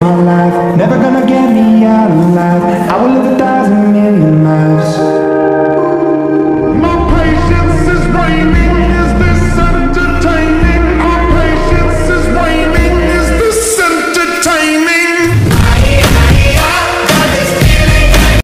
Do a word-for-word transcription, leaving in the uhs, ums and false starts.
My life, never gonna get me out alive. I will live a thousand million lives.